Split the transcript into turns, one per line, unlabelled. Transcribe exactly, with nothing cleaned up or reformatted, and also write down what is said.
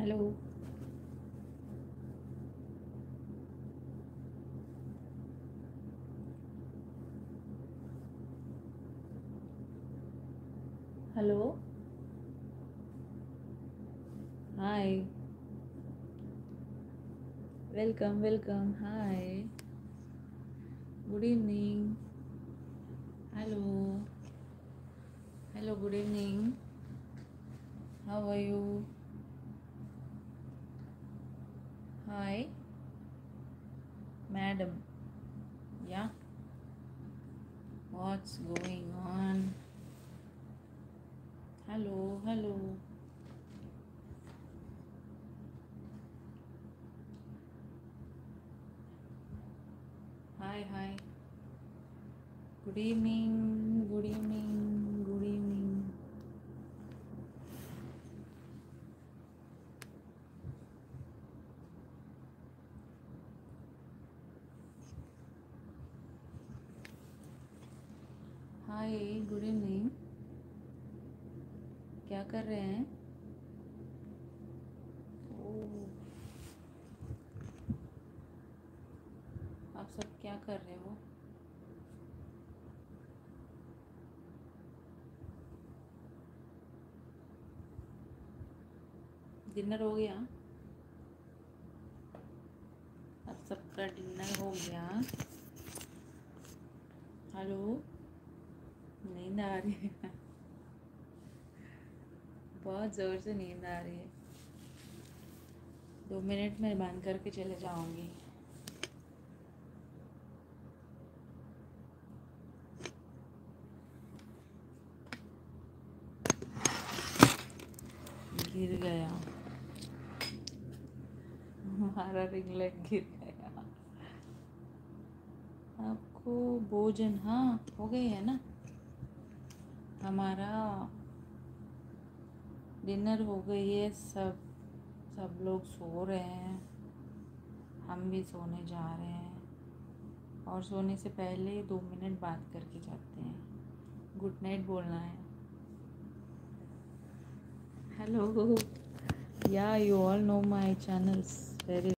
Hello. Hello. Hi. Welcome welcome. Hi. Good evening. Hello. Hello, good evening. How are you? Hi madam. Yeah what's going on? Hello hello. Hi hi. Good evening good evening good evening. Hi, good evening. क्या कर रहे हैं? ओह, आप सब क्या कर रहे हो? डिनर हो गया? आप सबका डिनर हो गया? हेलो। नींद आ रही है? बहुत ज़ोर से नींद आ रही है। दो मिनट में बंद करके चले जाऊंगी। गिर गया। हमारा रिंग लाइट गिर गया। आपको भोजन, हाँ, हो गई है ना। हमारा डिनर हो गई है। सब सब लोग सो रहे हैं। हम भी सोने जा रहे हैं और सोने से पहले दो मिनट बात करके जाते हैं। गुड नाइट बोलना है। Hello. Yeah you all know my channels very